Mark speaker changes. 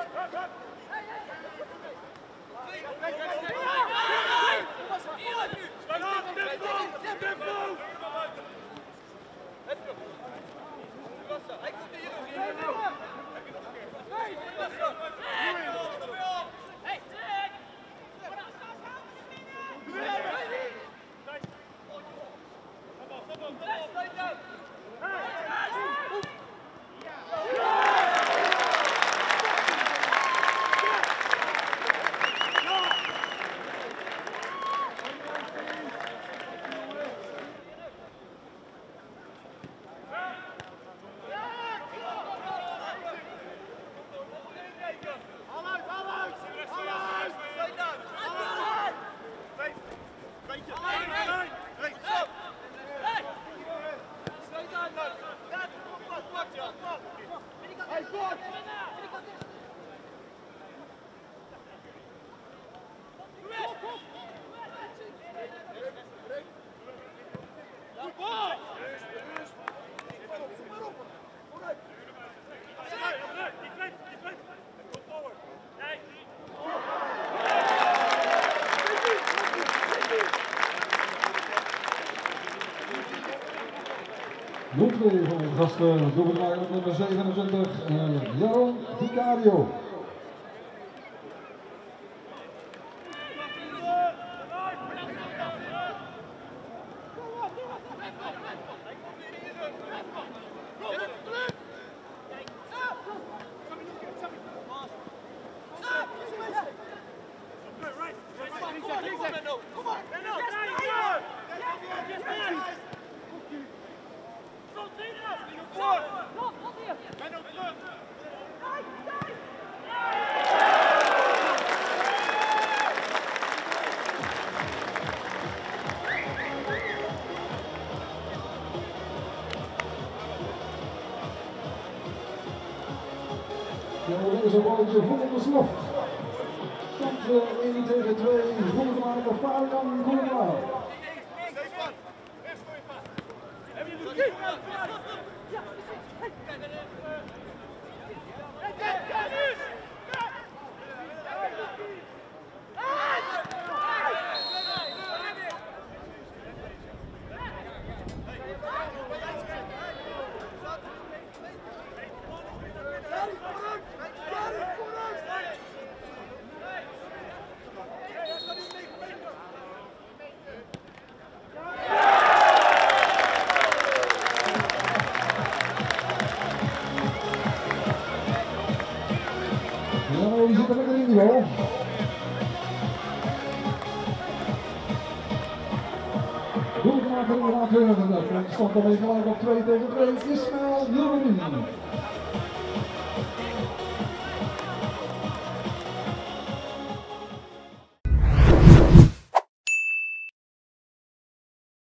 Speaker 1: Doeltree van de gasten, doelbedrager nummer 27, Jaron Vicario. Er is een balletje vol in de slof. Stand 1 tegen 2, volgende maken Fabian Koeman. We zitten lekker in die bal. Doelmaker inderdaad, de stand dan even gelijk op 2 tegen 2, Ismael Hilverin.